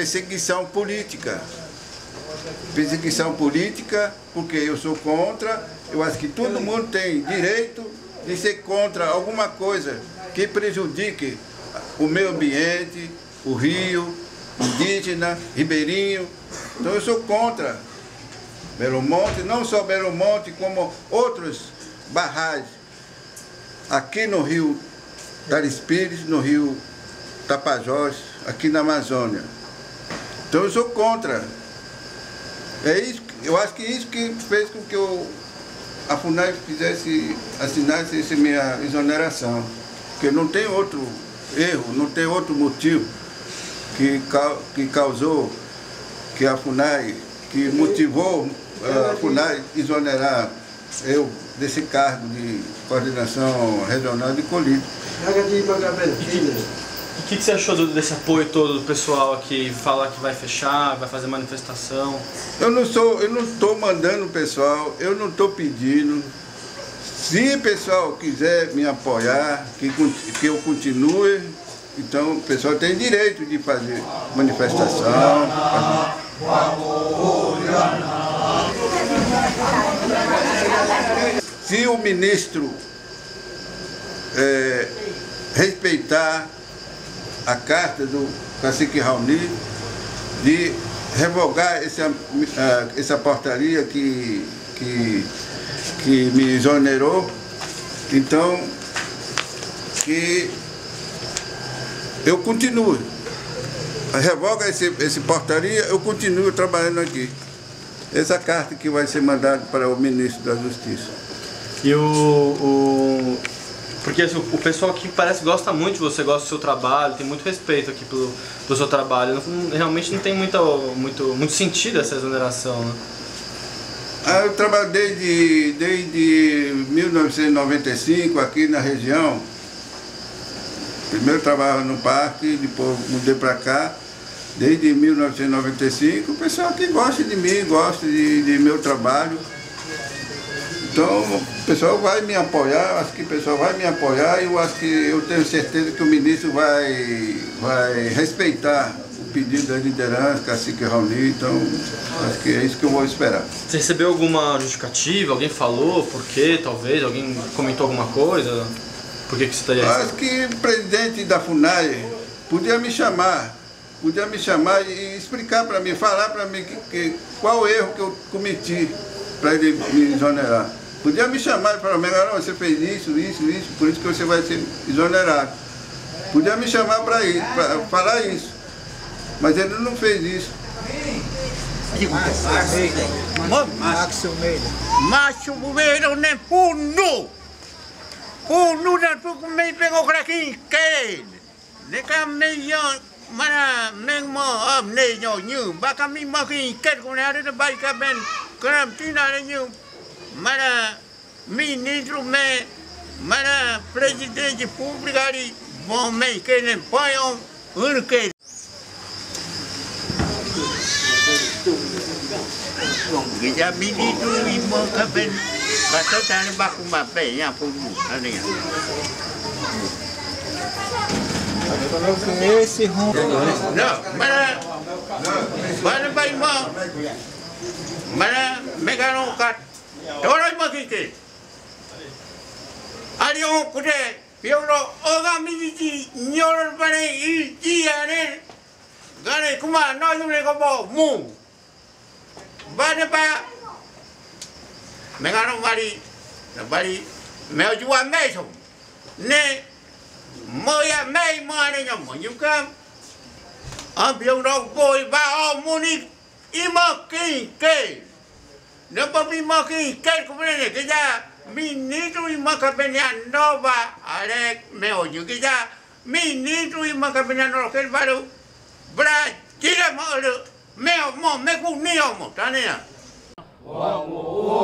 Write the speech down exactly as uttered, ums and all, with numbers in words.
perseguição política. Perseguição política, porque eu sou contra, eu acho que todo mundo tem direito de ser contra alguma coisa que prejudique o meio ambiente, o rio, indígena, ribeirinho. Então eu sou contra Belo Monte, não só Belo Monte, como outros barragens aqui no rio Taris Pires, no rio Tapajós, aqui na Amazônia. Então eu sou contra. É isso, eu acho que isso que fez com que eu, a FUNAI fizesse, assinasse essa minha exoneração. Porque não tem outro erro, não tem outro motivo que, que causou que a FUNAI, que motivou a FUNAI exonerar eu desse cargo de coordenação regional de colheita. O que, que você achou do, desse apoio todo do pessoal aqui, falar que vai fechar, vai fazer manifestação? Eu não sou, eu não estou mandando o pessoal, eu não estou pedindo. Se o pessoal quiser me apoiar, que, que eu continue, então o pessoal tem direito de fazer manifestação. Fazer... Se o ministro é, respeitar a carta do cacique Raoni de revogar essa, essa portaria que, que, que me exonerou, então que eu continuo. Revoga esse, esse portaria, eu continuo trabalhando aqui. Essa carta que vai ser mandada para o ministro da Justiça. E o... o... Porque assim, o pessoal aqui parece que gosta muito de você, gosta do seu trabalho, tem muito respeito aqui pelo, pelo seu trabalho. Não, realmente não tem muito, muito, muito sentido essa exoneração, né? Ah, eu trabalho desde, desde mil novecentos e noventa e cinco aqui na região. Primeiro eu trabalhava no parque, depois mudei para cá. Desde mil novecentos e noventa e cinco, o pessoal aqui gosta de mim, gosta de, de meu trabalho. Então o pessoal vai me apoiar, acho que o pessoal vai me apoiar e eu acho que eu tenho certeza que o ministro vai, vai respeitar o pedido da liderança, cacique Raoni, então acho que é isso que eu vou esperar. Você recebeu alguma justificativa? Alguém falou por quê, talvez? Alguém comentou alguma coisa? Por que que você estaria... Acho que o presidente da FUNAI podia me chamar, podia me chamar e explicar para mim, falar para mim que, que, qual o erro que eu cometi para ele me exonerar. Podia me chamar e falar, não, você fez isso, isso, isso, por isso que você vai ser exonerado. Podia me chamar para falar isso, mas ele não fez isso. Macho Meira. Macho Meira nem puno. Puno dan puku me pengok raking ken. Neka me yang mana meng mo am ne nyo nyu baka mi makin ken ko na de bai ka ben kram tina ne nyu mana ministro me mana presidente publicari bom me ken poion un ken Gija ministro i mo ka ben kata tani baku ma pe ya pumu ani ya esse rum não mana mana bai mo mana megano kat Toroi makike. Ario kude pioro oga miji nyor bane i tiane. Gane kuma no yune ko bo mu. Bane ba megano mari bari meo jua meso. Ne moya mei mane nyam nyukam. Am pioro boy ba o muni ima kin ke. No papi maki kel kumene que ya ministro y macapenia no va a le me oye que ya ministro y macapenia no que el varo bra tira malo me mo me ku ni mo tanea